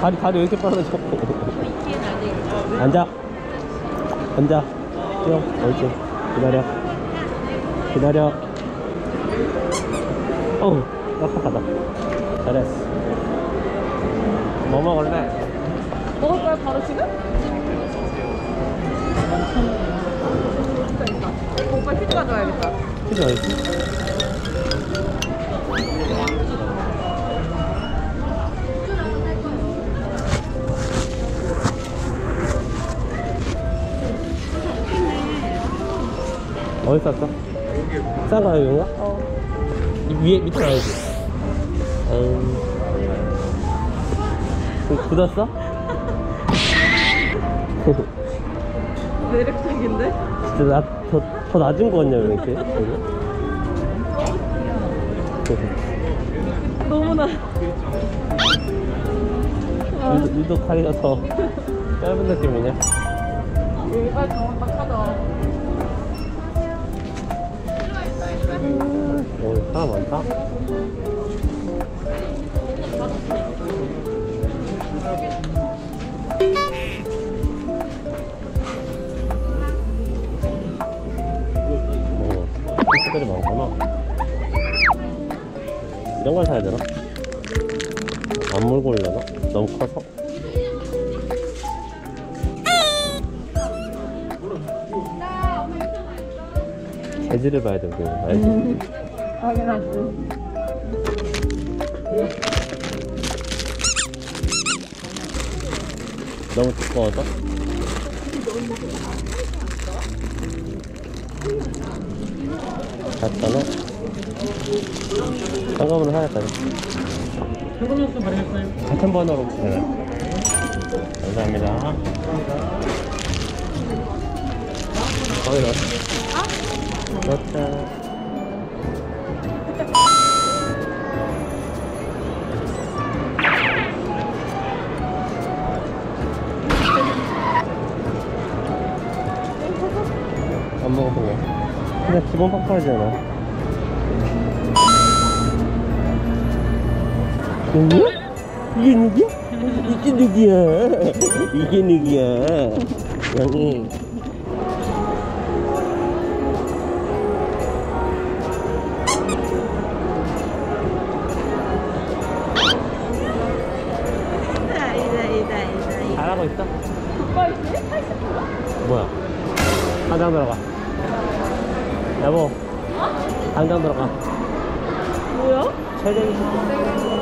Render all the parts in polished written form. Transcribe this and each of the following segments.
다리 왜 이렇게 빠르죠? 이끼는 아니고. 앉아. 앉아. 쭉. 옳지. 기다려. 기다려. 어우, 깜빡하다. 잘했어. 뭐 먹을래? 먹을 거야, 바로 지금? 오빠 휴지 가져와야겠다. 휴지 어딨지? 어디 쌌어? 싼 거야, 이건가? 위에, 밑에 가야지. 굳었어? 매력적인데? 진짜 더 낮은 거였냐, 왜 이렇게? 너무나. 유독 다리가 더 짧은 느낌이냐? 여기까지 정말 딱 하자. 오, 사람 많다? 피스들이 많구나. 이런 걸 사야 되나? 안 물고 올려나? 너무 커서? 재질을 봐야 돼, 우리. 알지? 당연하지. 너무 두꺼워서? 갔다나? 현금으로 사야겠다. 현금 없으면 발행했어요. 같은 번호로. 네. 감사합니다. 거기 넣었어. 넣었다. 안 먹어보네. 그냥 기본 팍팍하잖아. 누구야? 이게 누구야? 이게 누구야? 이게 누구야? 영희. 잘하고 있어? 뭐야? 당장 들어가. 여보. 당장 들어가. 뭐야? 최대한 시켜.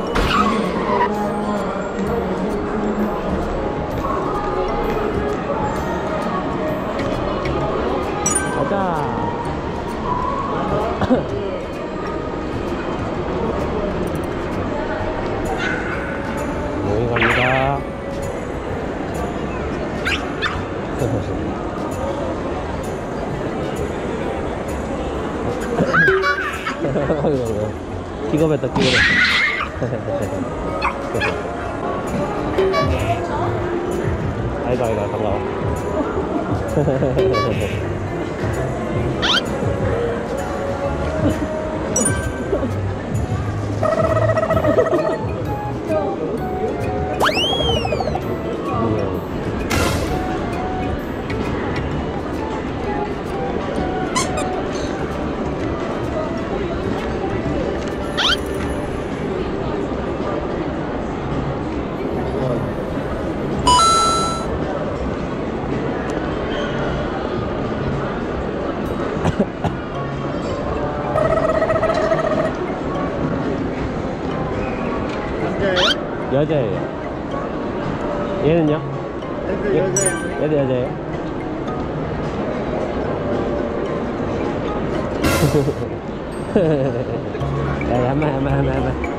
가자. 여기 갑니다. 기겁했다, 아이가, 반가워. 여자예요. 얘는요? 여자예요. 얘도 여자예요. 야, 한번.